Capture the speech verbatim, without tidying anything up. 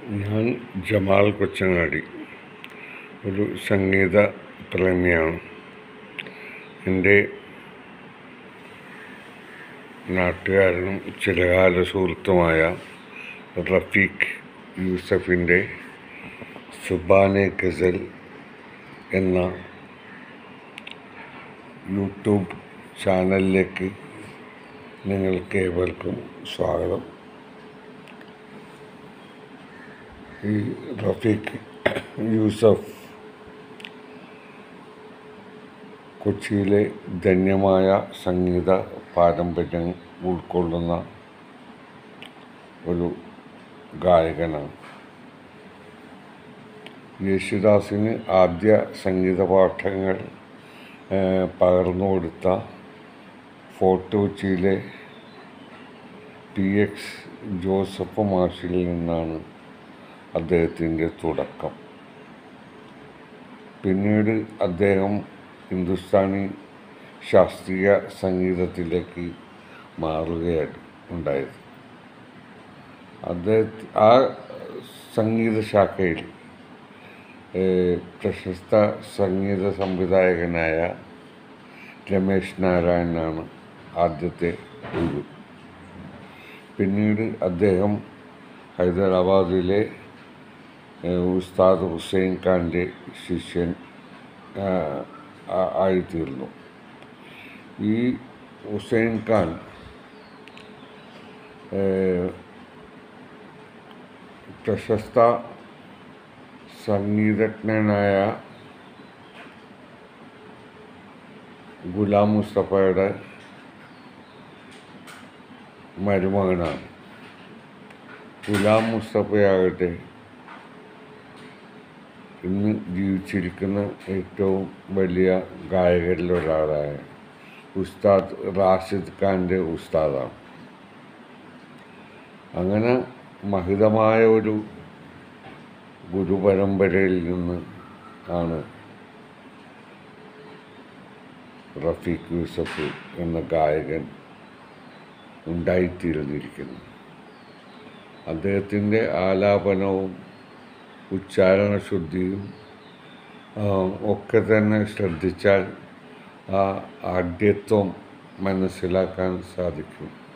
ഞാൻ ജമാൽ കൊച്ചങ്ങാടി ഒരു സംഗീത പ്രേമിയാണ്. എൻ്റെ നാട്ടുകാരനും ചിരകാല സുഹൃത്തുമായ റഫീഖ് യൂസഫിൻ്റെ സുബാനെ ഗസൽ എന്ന യൂട്യൂബ് ചാനലിലേക്ക് നിങ്ങൾക്ക് ഏവർക്കും സ്വാഗതം. ഈ റഫീഖ് യൂസഫ് കൊച്ചിയിലെ ധന്യമായ സംഗീത പാരമ്പര്യം ഉൾക്കൊള്ളുന്ന ഒരു ഗായകനാണ്. യേശുദാസിന് ആദ്യ സംഗീത പാഠങ്ങൾ പകർന്നു കൊടുത്ത ഫോർട്ട് കൊച്ചിയിലെ പി എക്സ് ജോസഫ് മാഷിൽ നിന്നാണ് അദ്ദേഹത്തിൻ്റെ തുടക്കം. പിന്നീട് അദ്ദേഹം ഹിന്ദുസ്ഥാനി ശാസ്ത്രീയ സംഗീതത്തിലേക്ക് മാറുകയാണ് ഉണ്ടായത്. അദ്ദേഹം ആ സംഗീത ശാഖയിൽ പ്രശസ്ത സംഗീത സംവിധായകനായ രമേശ് നാരായണനാണ് ആദ്യത്തെ ഗുരു. പിന്നീട് അദ്ദേഹം ഹൈദരാബാദിലെ ഉസ്താദ് ഹുസൈൻ ഖാൻ്റെ ശിഷ്യൻ ആയിത്തീർന്നു. ഈ ഹുസൈൻ ഖാൻ പ്രശസ്ത സംഗീതജ്ഞനായ ഗുലാം മുസ്തഫയുടെ മരുമകനാണ്. ഗുലാം മുസ്തഫയാകട്ടെ ഇന്ന് ജീവിച്ചിരിക്കുന്ന ഏറ്റവും വലിയ ഗായകരിൽ ഒരാളായ ഉസ്താദ് റാഷിദ് ഖാൻ്റെ ഉസ്താദാണ്. അങ്ങനെ മഹിതമായ ഒരു ഗുരുപരമ്പരയിൽ നിന്ന് ആണ് റഫീഖ് യൂസഫ് എന്ന ഗായകൻ ഉണ്ടായിത്തീർന്നിരിക്കുന്നു. അദ്ദേഹത്തിൻ്റെ ആലാപനവും ഉച്ചാരണ ശുദ്ധിയും ഒക്കെ തന്നെ ശ്രദ്ധിച്ചാൽ ആ ആഢ്യത്വം മനസ്സിലാക്കാൻ സാധിക്കും.